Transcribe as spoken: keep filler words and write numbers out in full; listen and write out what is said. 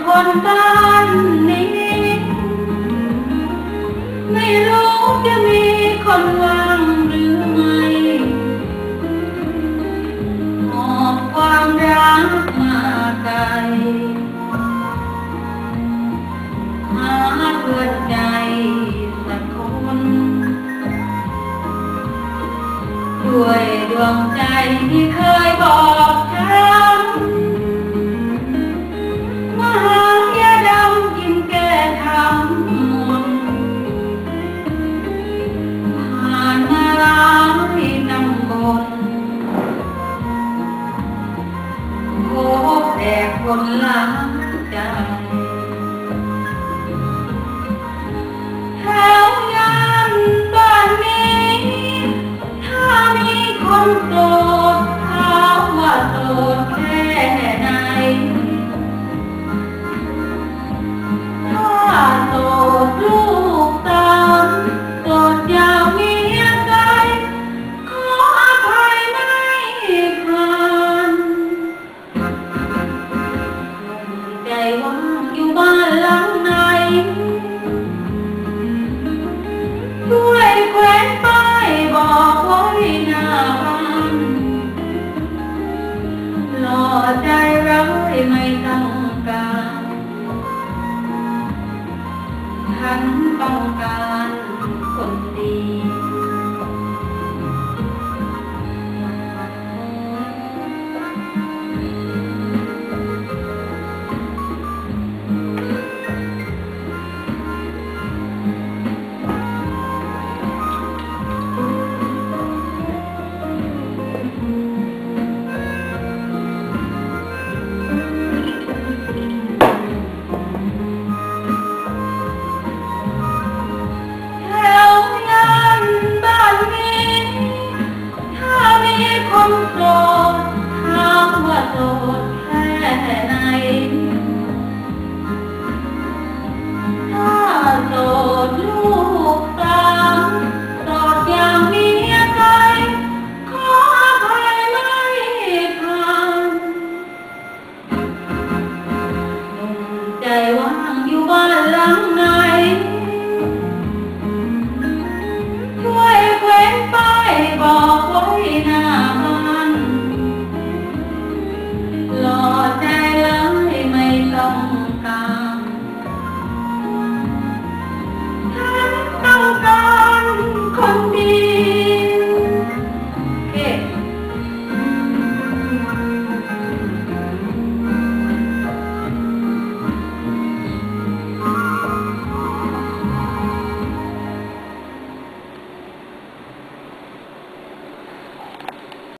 คนบ้านนี้ไม่รู้จะมีคนว่างหรือไม่หอบความรักมาไกลหาเพื่อนใจสักคนด้วยดวงใจที่เคยบอกฉันว่าหากยาดำกินแก้ทำมนผ่านมาหลายตำบลพบแต่คนหลังใจแถวย่านบ้านนี้ถ้ามีคนโสดถามว่าโสดแค่ไหนถ้าโสดลูกตามโสดอยากมีใจขออภัยไม่ผ่านใจว่างอยู่บ้านหลังไหนช่วยแขวนป้ายบอกไว้หน้าบ้านหล่อใจร้ายไม่ต้องการฉันต้องการคนดีคนโสดถามว่าโสด